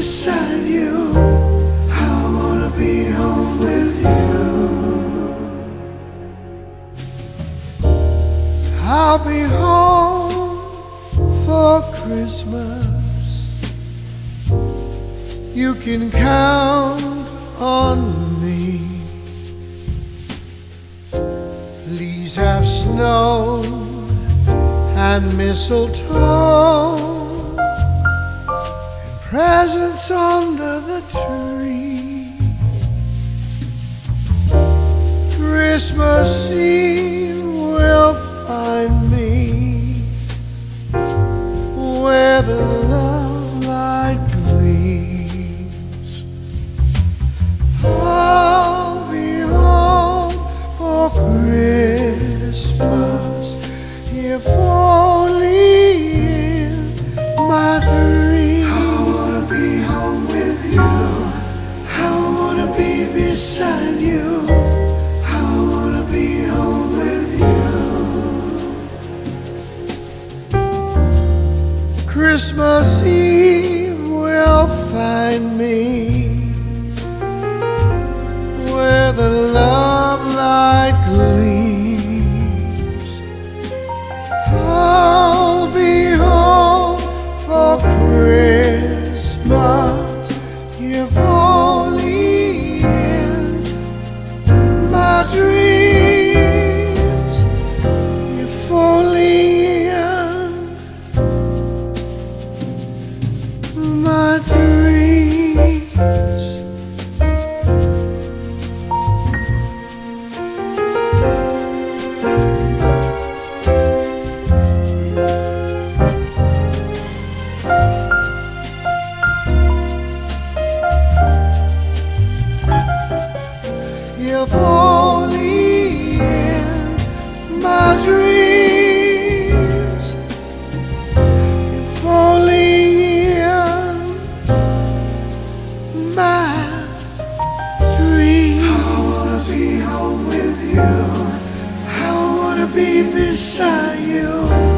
beside you. I wanna be home with you. I'll be home for Christmas. You can count on me. Please have snow and mistletoe and presents under the tree. Christmas Eve will find me where the love light gleams. I'll be home for Christmas, if only in my dreams. I wanna be home with you. I wanna be beside you. I wanna be home with you. Christmas Eve will find me where the love light gleams. I'll be home for Christmas, if only in my dreams, if only in my dreams. If only in my dreams, if only in my dreams. I wanna be home with you. I wanna be beside you.